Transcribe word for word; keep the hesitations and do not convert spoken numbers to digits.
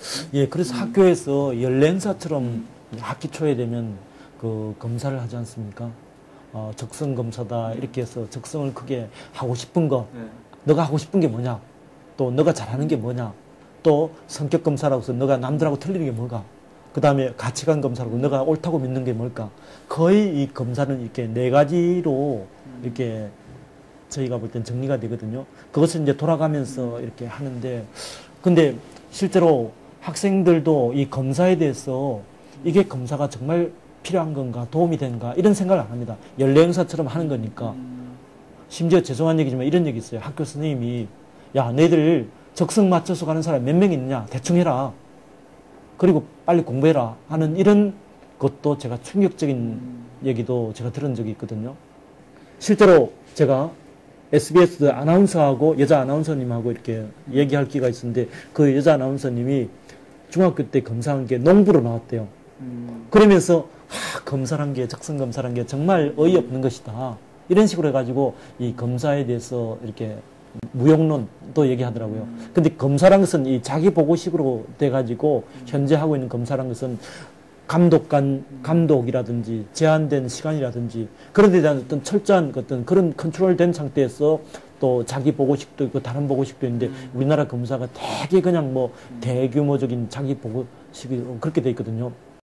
예, 그래서 학교에서 연례 행사처럼 학기 초에 되면 그 검사를 하지 않습니까? 어, 적성 검사다 이렇게 해서 적성을 크게 하고 싶은 거, 네. 너가 하고 싶은 게 뭐냐, 또 너가 잘하는 게 뭐냐, 또 성격 검사라고 해서 너가 남들하고 틀리는 게 뭐가, 그 다음에 가치관 검사라고 너가 옳다고 믿는 게 뭘까. 거의 이 검사는 이렇게 네 가지로 이렇게 저희가 볼 땐 정리가 되거든요. 그것을 이제 돌아가면서 이렇게 하는데, 근데 실제로 학생들도 이 검사에 대해서 이게 검사가 정말 필요한 건가, 도움이 되는가, 이런 생각을 안 합니다. 연례 행사처럼 하는 거니까. 심지어 죄송한 얘기지만 이런 얘기 있어요. 학교 선생님이, 야, 너희들 적성 맞춰서 가는 사람 몇 명 있느냐, 대충 해라. 그리고 빨리 공부해라. 하는 이런 것도 제가 충격적인 얘기도 제가 들은 적이 있거든요. 실제로 제가 에스비에스 아나운서하고 여자 아나운서님하고 이렇게 얘기할 기회가 있었는데, 그 여자 아나운서님이 중학교 때 검사한 게 농부로 나왔대요. 음. 그러면서 아, 검사란 게, 적성 검사란 게 정말 어이없는 것이다. 이런 식으로 해가지고 이 검사에 대해서 이렇게 무용론도 얘기하더라고요. 음. 근데 검사란 것은 이 자기 보고식으로 돼가지고 음. 현재 하고 있는 검사란 것은 감독관, 감독이라든지 제한된 시간이라든지 그런 데 대한 어떤 철저한 어떤 그런 컨트롤된 상태에서 또 자기 보고식도 있고 다른 보고식도 있는데 우리나라 검사가 되게 그냥 뭐 대규모적인 자기 보고식이 그렇게 돼 있거든요.